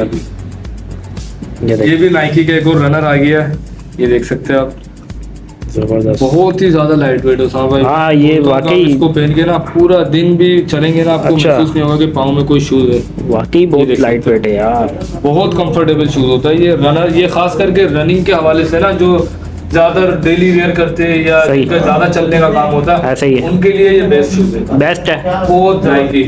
B: देखिए।
C: ये
B: ये
C: देख
B: भी नाइकी का एक और रनर आ गया है, ये देख सकते हैं आप।
C: जबरदस्त।
B: बहुत ही ज्यादा लाइट वेट है साहब भाई।
C: हाँ, ये
B: तो आप
C: वाकई-
B: इसको पहन के ना पूरा दिन भी चलेंगे ना, आपको
C: अच्छा।
B: महसूस नहीं होगा कि पाँव में कोई शूज है।
C: वाकई
B: ये
C: बहुत
B: देख
C: लाइट
B: सकते
C: वेट है यार।
B: बहुत कंफर्टेबल शूज होता है ये रनर। ये खास करके रनिंग के हवाले से ना, जो ज्यादा डेली वेयर करते हैं या
C: सही।
B: जिनका ज्यादा चलने का काम होता है,
C: ऐसा ही है।
B: उनके लिए ये बेस्ट शूज है।
C: बेस्ट है।
B: बहुत नाइकी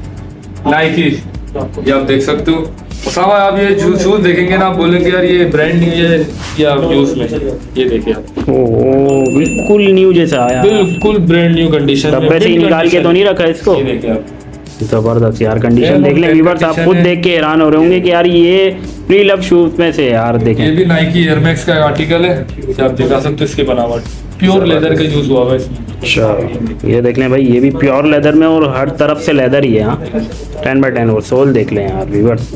B: नाइकी ये आप देख सकते हो। साहब आप ये शूज देखेंगे ना, आप बोलेंगे यार ये ब्रांड न्यू है या यूज में। ये देखिए आप,
C: ओह बिल्कुल न्यू जैसा आया।
B: बिल्कुल ब्रांड न्यू कंडीशन में।
C: डब्बे से ही निकाल के तो नहीं रखा इसको।
B: ये देखिए आप,
C: जबरदस्त यार कंडीशन
B: ये
C: देख लें
B: मोटे
C: व्यूअर्स, आप
B: condition
C: खुद
B: है।
C: देख के हैरान हो रहे होंगे कि यार ये प्री लव शूज में से यार
B: ये
C: देखें।
B: भी नाइकी एयरमैक्स का आर्टिकल है, ये आप दिखा सकते हो। इसकी बनावट प्योर लेदर का यूज हुआ हुआ है इसमें।
C: अच्छा ये देख लें भाई, ये भी प्योर लेदर में और हर तरफ से लेदर ही है। हाँ टेन बाई टेन और सोल देख लें यार व्यूअर्स,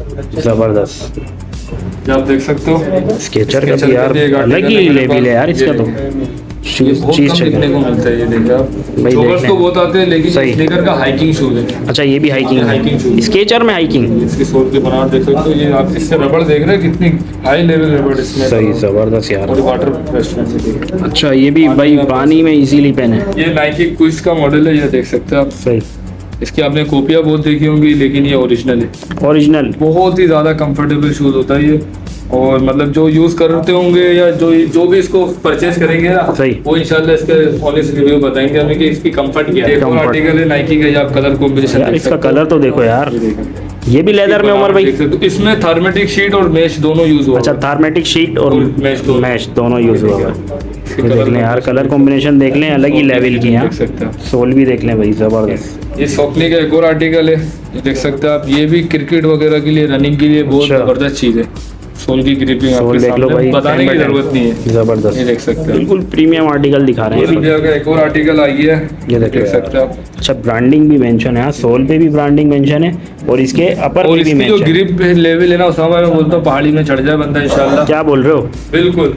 C: जबरदस्त।
B: ये आप देख सकते हो।
C: स्केचर का
B: Skechers
C: भी यार
B: का भी एक
C: अलग
B: article
C: ही
B: है मेरे
C: लेवल
B: पास।
C: है यार इसका
B: ये
C: तो।
B: देखिए। ये
C: चीज
B: बहुत
C: चीज
B: कम
C: check
B: दिखने
C: है।
B: को मिलता है, ये देखिए आप।
C: भाई
B: जॉगर्स
C: देख
B: तो
C: लें।
B: बहुत आते हैं, लेकिन
C: सही।
B: स्नीकर का हाइकिंग शूज है।
C: अच्छा ये भी हाइकिंग
B: हाइकिंग
C: है,
B: शूज।
C: स्केचर में हाइकिंग।
B: इसकी सोल की बनावट देख सकते हो। ये आप इससे रबड़ देख रहे हैं, कितनी हाई लेवल रबड़ इसमें।
C: सही जबरदस्त यार।
B: और वाटर रेजिस्टेंस।
C: अच्छा ये भी भाई पानी में इजीली पहने।
B: ये नाइकी क्विज का मॉडल है, ये देख सकते हैं आप।
C: सही।
B: इसकी आपने कॉपियां बहुत देखी होंगी, लेकिन ये ओरिजिनल है।
C: ओरिजिनल।
B: बहुत ही ज्यादा कंफर्टेबल शूज होता है ये। और मतलब जो यूज करते होंगे या जो जो भी इसको परचेज करेंगे ना,
C: सही।
B: वो इंशाल्लाह इसके ऑनेस्ट रिव्यू बताएंगे हमें कि इसकी कंफर्ट क्या है। एक और
C: Comfort।
B: आर्टिकल है नाइकी का, ये आप कलर कॉम्बिनेशन
C: यार
B: देख
C: इसका
B: सकते हो।
C: कलर तो देखो यार,
B: ये देखो।
C: ये भी लेदर में उमर भाई।
B: देख सकते हो। इसमें थर्मेटिक शीट और मेश दोनों यूज हुआ
C: अच्छा
B: हुआ है।
C: थार्मेटिक शीट और
B: और mesh दोनों।
C: मैश दोनों यूज हुआ है।
B: इसके
C: ये देख
B: colour
C: लें यार,
B: combination
C: कलर कॉम्बिनेशन देख लें, अलग ही लेवल की है।
B: देख सकते हैं।
C: सोल भी देख लें भाई, जबरदस्त।
B: ये सॉकनी का एक और आर्टिकल है, ये देख सकते हैं आप। ये भी क्रिकेट वगैरह के लिए, रनिंग के लिए बहुत
C: अच्छा।
B: जबरदस्त चीज है। सोल की ग्रिपिंग
C: सोल
B: आपके
C: देख लो भाई,
B: सामने, बताने की
C: ten by ten।
B: जरूरत नहीं है।
C: जबरदस्त,
B: ये देख सकते हैं।
C: बिल्कुल प्रीमियम आर्टिकल दिखा रहे हैं ये भी।
B: कोलंबिया का एक और आर्टिकल आई है,
C: ये देख
B: देख
C: लो
B: सकते
C: यार।
B: हैं आप।
C: अच्छा ब्रांडिंग भी मेंशन है, सोल पे भी ब्रांडिंग मेंशन है और इसके अपर
B: और
C: पे भी
B: इसकी जो
C: मेंशन।
B: ग्रिप लेवल है ना, उसामा मैं बोलता हूँ पहाड़ी में चढ़ जाए बंदा इंशाल्लाह।
C: क्या बोल रहे हो?
B: बिल्कुल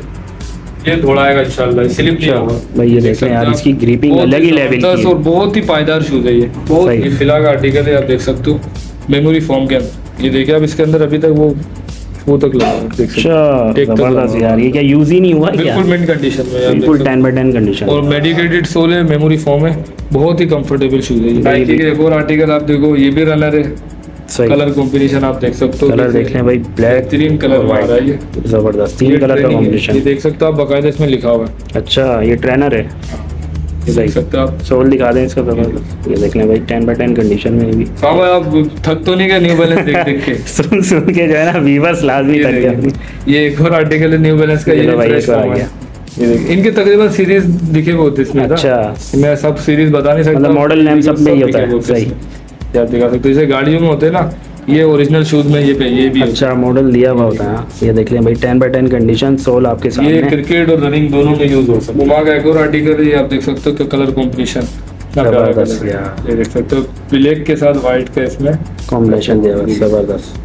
B: ये दौड़ाएगा इंशाल्लाह, स्लिप नहीं
C: अच्छा,
B: होगा।
C: भाई ये
B: देख
C: देख लें यार,
B: सकते हैं
C: इसकी
B: आप।
C: ग्रिपिंग
B: बहुत
C: अलग ही लेवल की
B: जबरदस्त
C: है।
B: और बहुत ही पायदार शूज है ये। बहुत
C: सही।
B: ये फिला का आर्टिकल है, आप देख सकते हो। मेमोरी फोम के अंदर ये देखिए आप, इसके अंदर अभी तक वो वो तक लगा है, देख सकते हो।
C: अच्छा
B: एक तक
C: जबरदस्त
B: लगा
C: यार, ये क्या यूज ही नहीं हुआ है क्या?
B: बिल्कुल मिंट कंडीशन में, आप देख
C: बिल्कुल
B: सकते
C: टेन बाई टेन कंडीशन।
B: हो। और मेडिकेटेड सोल है, मेमोरी फोम है, बहुत ही कंफर्टेबल शूज है। नाइकी के एक और आर्टिकल आप देखो, ये भी रनर है।
C: सही।
B: कलर कॉम्बिनेशन आप देख सकते हो।
C: कलर देख लें भाई, ब्लैक
B: बेहतरीन कलर
C: और
B: में आ रहा है ये।
C: जबरदस्त, तीन
B: ये
C: कलर का
B: training है,
C: कॉम्बिनेशन।
B: ये देख सकते हो आप, बाकायदा इसमें लिखा हुआ है।
C: अच्छा ये ट्रेनर है।
B: ये
C: सही।
B: देख सकते हो आप।
C: सोल दिखा दें इसका जबरदस्त, ये देख लें भाई टेन बाई टेन कंडीशन में ये भी।
B: साहब आप थक तो नहीं गए न्यू बैलेंस देख देख के?
C: सुन सुन के जो है ना वीवर्स लाजमी
B: ये
C: तक
B: देखिए,
C: गया।
B: ये एक और आर्टिकल है न्यू बैलेंस का,
C: ये
B: ये
C: लो भाई,
B: fresh
C: एक और आ
B: form है।
C: गया।
B: ये देखिए, इनके तकरीबन सीरीज दिखे हुए होते इसमें था।
C: अच्छा।
B: मैं सब सीरीज बता नहीं सकता,
C: मतलब model name सब में ही होता है,
B: दिखे हुए होते
C: सही।
B: इसमें। ये आप दिखा सकते हो, जैसे गाड़ियों में होते हैं ना, ये ओरिजिनल शूज में ये पे ये भी होता
C: अच्छा मॉडल दिया हुआ होता है। हाँ। ये देख लें भाई ten by ten condition, sole आपके
B: है। ये
C: सामने।
B: क्रिकेट और रनिंग दोनों में यूज हो सकता है। बुमा का एक और आर्टिकल है, ये आप देख सकते हो कि कलर कॉम्बिनेशन
C: जबरदस्त यार।
B: ये देख सकते हो, ब्लैक के साथ व्हाइट का इसमें
C: कॉम्बिनेशन दिया हुआ है, जबरदस्त।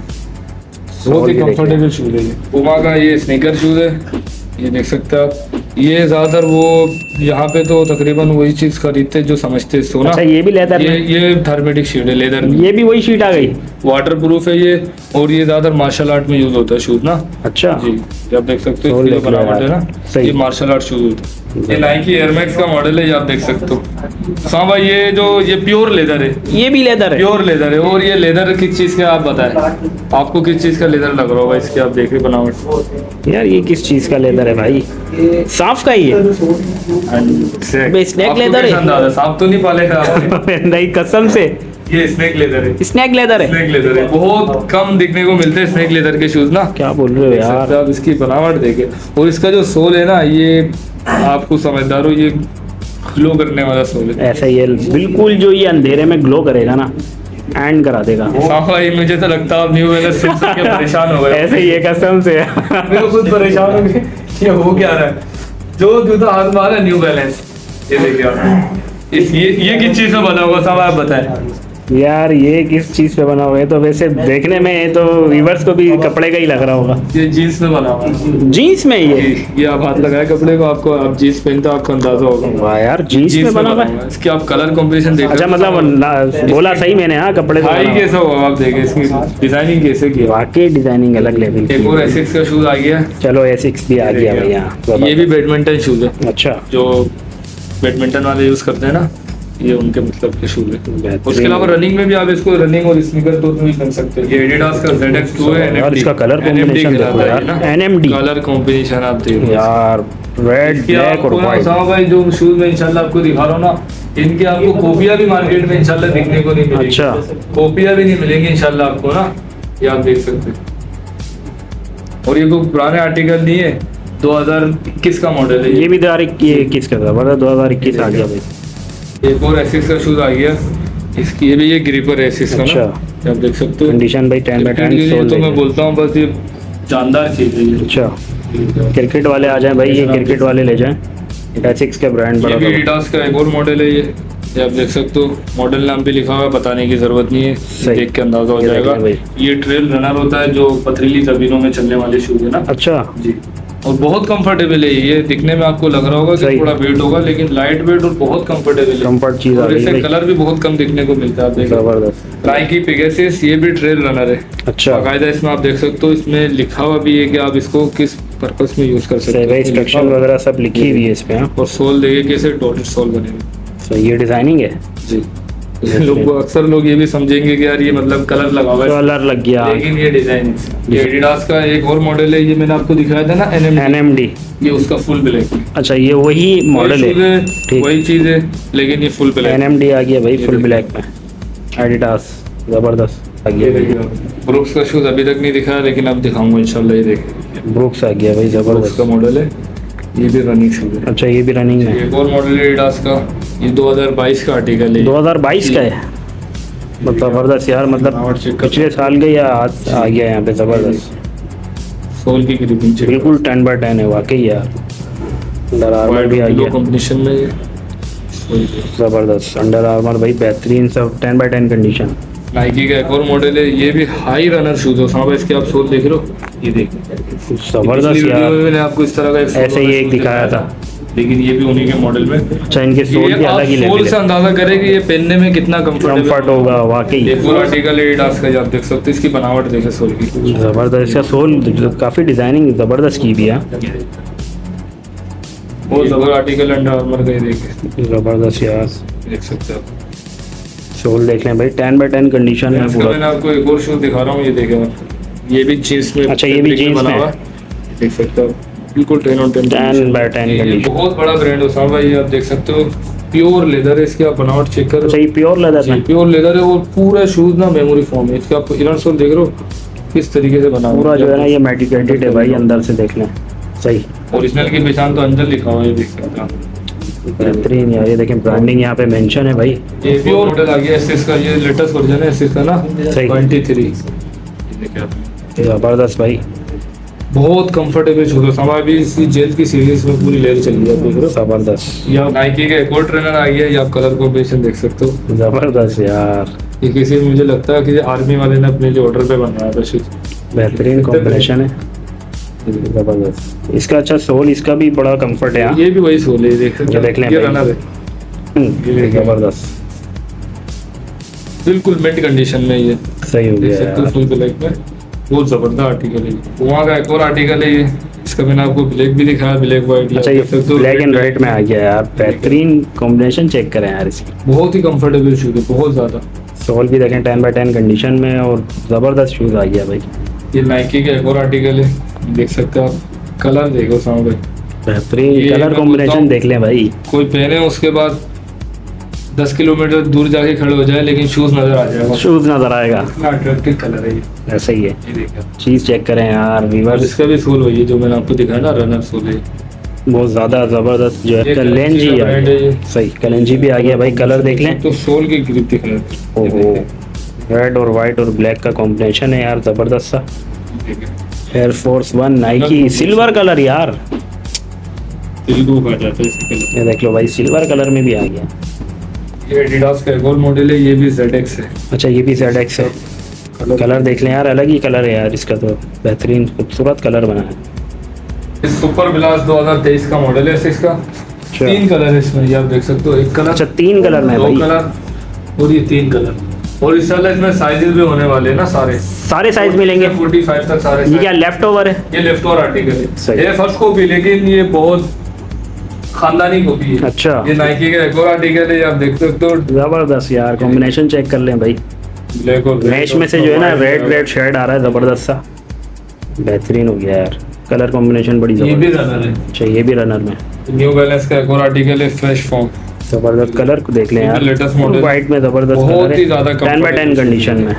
B: बहुत ही
C: सोल भी देख
B: कंफर्टेबल शूज है ये। पुमा का ये स्नीकर शूज है, ये देख सकते हैं आप। ये ज्यादातर वो यहाँ पे तो तकरीबन वही चीज खरीदते जो समझते सो ना।
C: अच्छा ये भी लेदर
B: ये
C: में,
B: ये थर्मेटिक शीट है, लेदर में।
C: ये भी वही शीट आ गई।
B: वाटर प्रूफ है ये, और ये ज्यादातर मार्शल आर्ट में यूज होता है शूज ना।
C: अच्छा
B: जी, ये आप देख सकते हो,
C: सोल
B: इसकी जो
C: देख लो
B: बनावट है
C: यार।
B: ना,
C: सही।
B: ये मार्शल आर्ट शूज होते हैं। ये नाइकी एयर मैक्स का मॉडल है, ये आप देख सकते हो। हाँ भाई, ये जो ये प्योर लेदर है,
C: ये भी लेदर है,
B: प्योर लेदर है। और ये लेदर किस चीज का आप बताएं, आपको किस चीज का लेदर लग रहा होगा इसकी, आप देख रहे बनावट
C: यार ये किस चीज का लेदर है भाई? सांप का ही है, स्नेक लेदर है।
B: अंदाजा सांप तो नहीं पालेगा आपने?
C: नहीं कसम से,
B: ये स्नेक लेदर है।
C: स्नेक लेदर है,
B: स्नेक लेदर है। बहुत कम दिखने को मिलते हैं स्नेक लेदर के शूज ना।
C: क्या बोल रहे हो यार?
B: आप इसकी बनावट देखे, और इसका जो सोल है ना, ये आपको समझदार हो, ये ग्लो करने वाला सोल है।
C: ऐसा ये बिल्कुल जो ये अंधेरे में ग्लो करेगा ना, एंड करा देगा।
B: हाँ भाई, मुझे तो लगता है आप न्यू बैलेंस सिर्फ के परेशान हो गए।
C: ऐसे ही है कसम से।
B: मैं तो खुद परेशान हो गए, ये हो क्या रहा है? जो जूता हाथ मारा न्यू बैलेंस, ये देखिए आप। इस ये ये किस चीज में बना होगा सब आप बताएं
C: यार? ये किस चीज पे बना हुआ है? तो वैसे देखने में तो वीवर्स को भी कपड़े का ही लग रहा होगा।
B: ये जीन्स में बना हुआ है।
C: जीन्स में ये
B: ये आप हाथ लगाए कपड़े को, आपको आप जीन्स पहनते हो, आपको अंदाजा होगा।
C: वाह यार, जीन्स में बना हुआ है।
B: इसकी आप कलर कॉम्बिनेशन देख।
C: अच्छा, मतलब बोला सही मैंने। हाँ, कपड़े
B: हाई कैसा होगा आप देखें, इसकी डिजाइनिंग कैसे की है।
C: वाकई डिजाइनिंग अलग लेवल की।
B: एक और एसिक्स का शूज आ गया।
C: चलो एसिक्स भी आ गया भैया।
B: ये भी बैडमिंटन शूज है।
C: अच्छा,
B: जो बैडमिंटन वाले यूज करते हैं ना, ये उनके मतलब के शूज है। उसके अलावा रनिंग में भी आप इसको रनिंग और स्नीकर तो भी पहन सकते हैं। ये एडिडास का ज़ेड एक्स टू है।
C: और इसका कलर कॉम्बिनेशन देखो यार, N M D
B: colour combination आप देखो
C: यार, रेड ब्लैक और व्हाइट।
B: हाँ भाई, जो शूज में इंशाल्लाह आपको दिखा रहा हूँ ना, इनके आपको कॉपियां भी मार्केट में इंशाल्लाह देखने को नहीं मिलेगी।
C: अच्छा,
B: कॉपियां भी नहीं मिलेंगी इंशाल्लाह आपको ना, ये आप देख सकते हैं। और ये कोई पुराने आर्टिकल नहीं है, दो हज़ार इक्कीस का मॉडल है।
C: ये भी दो हज़ार इक्कीस का था, बता दो हज़ार इक्कीस आ गया भाई।
B: एक और एसिक्स का शूज आ गया। इसकी ये भी ये ग्रिपर है एसिक्स का ना,
C: अच्छा,
B: आप देख सकते हो।
C: कंडीशन भाई टेन बाय टेन सोल।
B: तो मैं बोलता हूँ बस ये जानदार चीज है ये।
C: अच्छा, क्रिकेट वाले आ जाएं भाई, ये क्रिकेट वाले ले जाएं। एसिक्स का ब्रांड बड़ा।
B: ये भी एडिडास का एक और मॉडल है। ये ये आप देख सकते हो, मॉडल नाम भी लिखा हुआ है, बताने की जरूरत नहीं है, देख के अंदाजा हो जाएगा। ये ट्रेल रनर होता है, जो पथरीली जमीनों में चलने वाले शूज है ना।
C: अच्छा
B: जी, और बहुत कंफर्टेबल है ये। दिखने में आपको लग रहा होगा कि थोड़ा वेट होगा, लेकिन लाइट वेट और बहुत कंफर्टेबल है।
C: कंफर्ट चीज आ
B: गई है। कलर भी बहुत कम दिखने को मिलता है, आप देखिए।
C: जबरदस्त।
B: नाइकी पेगासस, ये भी ट्रेल रनर है।
C: अच्छा,
B: बाकायदा इसमें आप देख सकते हो, इसमें लिखा हुआ भी है कि आप इसको किस पर्पस में यूज कर सकते हो।
C: इंस्ट्रक्शन वगैरह सब लिखी हुई है इस पे।
B: और सोल देखिए कैसे डॉटेड सोल बने।
C: तो ये डिजाइनिंग है
B: जी। लोग अक्सर लोग ये भी समझेंगे कि यार ये मतलब कलर लगा हुआ है,
C: कलर लग गया,
B: लेकिन ये डिजाइन है। ये एडिडास का एक और मॉडल है, ये मैंने आपको दिखाया था ना, एन एम डी। ये उसका फुल ब्लैक।
C: अच्छा, ये वही मॉडल है,
B: वही चीज है, लेकिन ये full black.
C: N M D आ गया भाई फुल ब्लैक में। एडिडास जबरदस्त आ गया।
B: ब्रूक्स का शूज अभी तक नहीं दिखाया, लेकिन अब दिखाऊंगा इंशाल्लाह। ये देखिए,
C: ब्रूक्स आ गया भाई, जबरदस्त
B: का मॉडल है। ये भी रनिंग शूज है।
C: अच्छा, ये भी रनिंग में।
B: एक और मॉडल है एडिडास का, ये दो हज़ार बाईस का आर्टिकल है।
C: दो हज़ार बाईस का है, मतलब जबरदस्त यार। मतलब पिछले साल का या आज आ गया यहाँ पे, जबरदस्त।
B: सोल की ग्रिपिंग
C: बिल्कुल टेन बाय टेन है वाकई यार। अंडर आर्मर भी आ गया
B: कंडीशन में,
C: जबरदस्त। अंडर आर्मर भाई बेहतरीन, सब ten by ten condition.
B: Nike का एक और मॉडल है, ये भी हाई रनर शूज है। साहब इसके आप सोल देख लो, ये देखिए
C: जबरदस्त यार।
B: मैंने आपको इस तरह का एक
C: ऐसे ही एक दिखाया था,
B: लेकिन ये भी उन्हीं के मॉडल में।
C: अच्छा, इनके सोल की अलग ही लेवल है।
B: सोल से अंदाजा करें कि ये पहनने में कितना
C: कंफर्ट होगा वाकई।
B: ये पूरा आर्टिकल एडिडास का, आप देख सकते हैं। इसकी बनावट देखें सोल की,
C: जबरदस्त। इसका सोल काफी डिजाइनिंग जबरदस्त की भी है।
B: वो जबरदस्त आर्टिकल अंडर आर्मर का, ये देखिए
C: जबरदस्त यार,
B: देख सकते हैं आप।
C: सोल देख लें भाई, टेन बाय टेन कंडीशन में पूरा।
B: मैंने आपको एक और शूज दिखा रहा हूँ, ये देखें, ये भी जीन्स में।
C: अच्छा, ये भी जीन्स में
B: देख सकते हो, बिल्कुल ten on ten
C: ten by ten condition.
B: बहुत बड़ा ब्रांड है साहब भाई, आप देख सकते हो। प्योर लेदर है, इसकी आप बनावट चेक करो।
C: अच्छा, ये प्योर लेदर है,
B: प्योर लेदर है। और पूरा शूज ना मेमोरी फॉर्म है। इसके आप इनर सोल देख रहे हो किस तरीके से बना,
C: पूरा जो है ना ये मेडिकेटेड है भाई, अंदर से देख लें। सही,
B: ओरिजिनल की पहचान तो अंदर लिखा हुआ है, देख सकते हैं।
C: बेहतरीन यार, ये देखें ब्रांडिंग यहाँ पे मेंशन है भाई।
B: ये प्योर मॉडल आ गया एसिस का, ये लेटेस्ट वर्जन है एसिस का ना,
C: सही
B: तेईस।
C: जबरदस्त भाई,
B: बहुत कंफर्टेबल शूज है। साहब अभी इसी जेल की सीरीज में पूरी लेयर चल रही है, देख रहे हो।
C: जबरदस्त।
B: ये नाइकी का एक और ट्रेनर आ गया, ये आप कलर कॉम्बिनेशन देख सकते हो।
C: जबरदस्त यार,
B: ये किसी मुझे लगता है कि आर्मी वाले ने अपने लिए ऑर्डर पे बनवाया था शूज।
C: बेहतरीन कॉम्बिनेशन है, जबरदस्त। इसका अच्छा सोल, इसका भी बड़ा कंफर्ट है।
B: ये भी वही सोल है, देख
C: ये देख लें,
B: ये रनर है,
C: जबरदस्त,
B: बिल्कुल मिंट कंडीशन में। ये
C: सही हो गया यार,
B: फुल ब्लैक में, बहुत जबरदस्त आर्टिकल है। वहाँ का एक और आर्टिकल है, ये इसका मैंने आपको ब्लैक भी दिखाया, ब्लैक व्हाइट।
C: अच्छा ये ब्लैक एंड रेड में आ गया यार, बेहतरीन कॉम्बिनेशन चेक करें यार इसकी।
B: बहुत ही कंफर्टेबल शूज है, बहुत ज़्यादा।
C: सोल भी देखें टेन बाई टेन कंडीशन में और ज़बरदस्त शूज़ आ गया भाई।
B: ये नाइकी का एक और आर्टिकल है, देख सकते हो आप। कलर देखो सामने भाई,
C: बेहतरीन कलर कॉम्बिनेशन देख लें भाई।
B: कोई पहने उसके बाद दस किलोमीटर दूर जाके खड़े हो जाए लेकिन शूज नजर आ जाएगा,
C: शूज नजर आएगा।
B: इतना अट्रैक्टिव कलर है ये,
C: ऐसा ही है।
B: ये देखिए
C: चीज़ चेक करें यार व्यूअर्स।
B: इसका भी सोल वही है जो मैंने आपको दिखाया ना, रनर सोल है,
C: बहुत ज़्यादा ज़बरदस्त जो है।
B: ये
C: कलेंजी
B: कलेंजी का brand है ये।
C: सही कलेंजी भी आ गया भाई। कलर देख लें
B: तो सोल की ग्रिप दिख रहा है।
C: ओहो, रेड और वाइट और ब्लैक का कॉम्बिनेशन है यार, ज़बरदस्त सा। Air Force one Nike silver colour यार,
B: तेलुगु का जाता है इसका कलर।
C: ये देख लो भाई सिल्वर कलर में भी आ गया।
B: ये एडिडास का एक और मॉडल है, ये भी Z X है।
C: अच्छा ये भी Z X है।
B: कलर
C: कलर देख लें यार, अलग ही कलर है यार इसका, तो बेहतरीन खूबसूरत कलर बना है।
B: इस सुपर ब्लास्ट दो हज़ार तेईस का मॉडल है इसका। तीन कलर है इसमें, ये आप देख सकते हो। एक कलर,
C: अच्छा तीन कलर में है
B: दो
C: भाई,
B: कलर और ये तीन कलर। और इस साल इसमें साइजेस भी होने वाले हैं ना, सारे
C: सारे साइज मिलेंगे।
B: पैंतालीस तक सारे।
C: ये क्या लेफ्ट ओवर है?
B: ये लेफ्ट ओवर आर्टिकल
C: सही।
B: है, ये फर्स्ट कॉपी, लेकिन ये बहुत खानदानी कॉपी है।
C: अच्छा
B: ये नाइकी का एक और आर्टिकल है, आप देख सकते हो।
C: जबरदस्त यार, कॉम्बिनेशन चेक कर लें भाई।
B: ब्लैक और
C: मैच में से जो है ना रेड रेड शेड आ रहा है, जबरदस्त सा, बेहतरीन हो गया यार। कलर कॉम्बिनेशन बड़ी
B: ये भी
C: जबरदस्त।
B: रनर है।
C: अच्छा ये भी रनर में।
B: न्यू बैलेंस का एक और आर्टिकल है, फ्रेश फॉर्म।
C: जबरदस्त कलर को देख लें यार,
B: लेटेस्ट मॉडल,
C: व्हाइट में जबरदस्त
B: बहुत
C: कलर
B: ही
C: है,
B: ज्यादा
C: टेन बाई टेन कंडीशन में।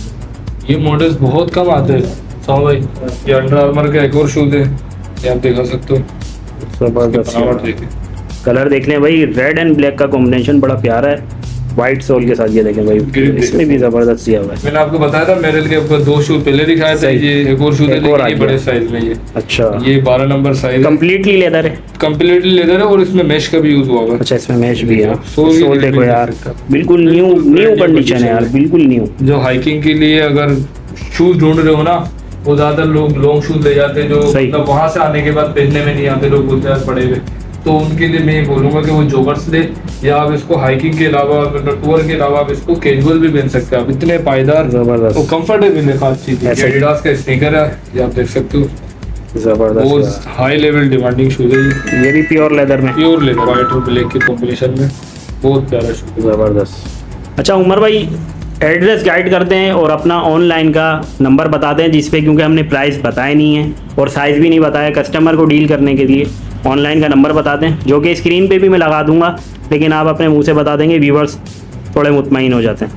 B: ये मॉडल्स बहुत कम आते हैं सौ भाई। ये अंडर आर्मर का एक और शूज है, ये आप दिखा सकते हो।
C: जबरदस्त
B: बनावट देखिए,
C: कलर देख लें भाई, रेड एंड ब्लैक का कॉम्बिनेशन बड़ा प्यारा है, व्हाइट सोल के साथ। ये देखें भाई, इसमें भी जबरदस्त दिया हुआ है।
B: मैंने आपको बताया था मेरल के ऊपर दो शूज पहले दिखाए थे, ये एक और शूज है,
C: एक और आ
B: ये
C: गया।
B: बड़े साइज में। ये
C: अच्छा
B: ये बारह नंबर साइज,
C: कंप्लीटली लेदर है।
B: कंप्लीटली लेदर है और इसमें मेश का भी यूज हुआ हुआ है।
C: अच्छा इसमें मैच भी है।
B: सोल भी
C: सोल देखो
B: देख
C: यार,
B: सकते हो।
C: बिल्कुल न्यू न्यू कंडीशन है यार, बिल्कुल न्यू।
B: जो हाइकिंग के लिए अगर शूज ढूंढ रहे हो ना, वो ज्यादातर लोग लॉन्ग शूज ले जाते हैं, जो
C: सही।
B: मतलब वहां से आने के बाद पहनने में नहीं आते, लोग बोलते हैं पड़े हुए। तो उनके लिए मैं ये बोलूंगा कि वो जॉगर्स ले, या आप इसको हाइकिंग के अलावा मतलब टूर के अलावा आप इसको कैजुअल भी पहन सकते हैं आप। इतने पायदार
C: जबरदस्त।
B: और कंफर्टेबल है, खास चीज है।
C: ऐसे ही।
B: एडिडास का स्नीकर है, ये आप देख सकते हो।
C: जबरदस्त
B: बहुत हाई लेवल डिमांडिंग शूज है ये।
C: ये भी प्योर लेदर में,
B: प्योर लेदर, व्हाइट और ब्लैक के कॉम्बिनेशन में, बहुत प्यारा शूज।
C: जबरदस्त। अच्छा उमर भाई, एड्रेस गाइड करते हैं और अपना ऑनलाइन का नंबर बताते हैं, जिस पे क्योंकि हमने प्राइस बताया नहीं है और साइज़ भी नहीं बताया कस्टमर को डील करने के लिए। ऑनलाइन का नंबर बता दें, जो कि स्क्रीन पे भी मैं लगा दूंगा, लेकिन आप अपने मुंह से बता देंगे, व्यूवर्स थोड़े मुतमईन हो जाते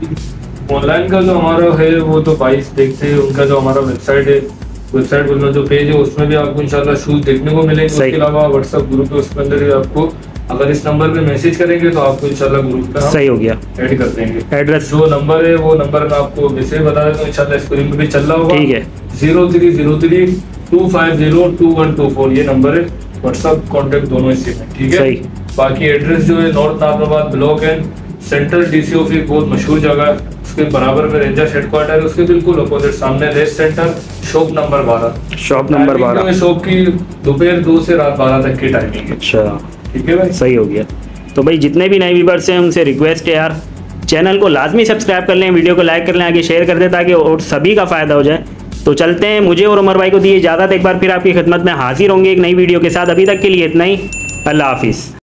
C: हैं।
B: ऑनलाइन का जो हमारा है वो तो बाईस देखते हैं, उनका जो हमारा वेबसाइट है, वेबसाइट पर जो पेज है उसमें भी आपको इंशाल्लाह शूज देखने को मिलेंगे। उसके अलावा व्हाट्सएप ग्रुप है, उसके अंदर भी आपको अगर इस नंबर पे मैसेज करेंगे तो आपको इंशाल्लाह ग्रुप पे
C: सही हो गया,
B: ऐड कर देंगे।
C: एड्रेस
B: जो नंबर है वो नंबर मैं आपको वैसे ही बता देता हूँ, इंशाल्लाह स्क्रीन पे भी चल रहा होगा।
C: ठीक है,
B: zero three zero three two five zero two one two four ये नंबर है। व्हाट्सएप कॉन्टेक्ट दोनों इसी में, ठीक है।
C: सही।
B: बाकी एड्रेस जो है north Nagrabad block and central DC office, बहुत मशहूर जगह है, उसके बराबर में रेंजर्स हेडक्वार्टर है, उसके बिल्कुल अपोजिट सामने रेस्ट सेंटर, शॉप नंबर बारह।
C: शॉप नंबर बारह।
B: शॉप की दोपहर दो से रात बारह तक की टाइमिंग है।
C: अच्छा
B: ठीक है भाई,
C: सही हो गया। तो भाई जितने भी नए व्यूवर्स हैं उनसे रिक्वेस्ट है यार, चैनल को लाजमी सब्सक्राइब कर लें, वीडियो को लाइक कर लें, आगे शेयर कर दें ताकि और सभी का फ़ायदा हो जाए। तो चलते हैं, मुझे और उमर भाई को दिए इजाज़त, एक बार फिर आपकी खिदमत में हाजिर होंगे एक नई वीडियो के साथ। अभी तक के लिए इतना ही, अल्लाह हाफिज़।